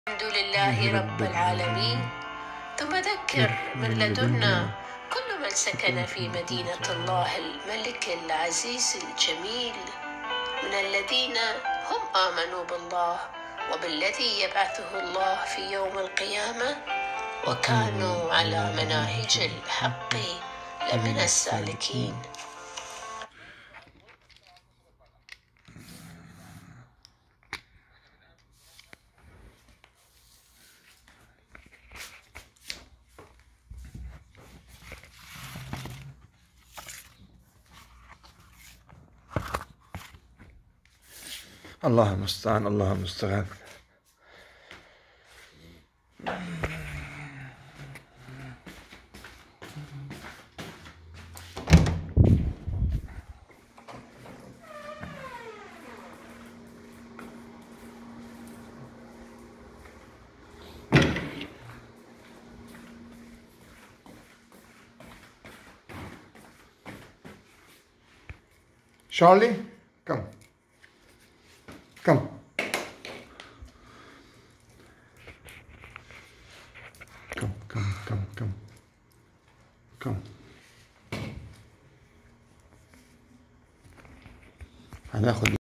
الحمد لله رب العالمين. ثم ذكر من لدنا كل من سكن في مدينة الله الملك العزيز الجميل من الذين هم آمنوا بالله وبالذي يبعثه الله في يوم القيامة وكانوا على مناهج الحق لمن السالكين. الله المستعان، الله المستعان. Charlie, come. Come. Come. هناخد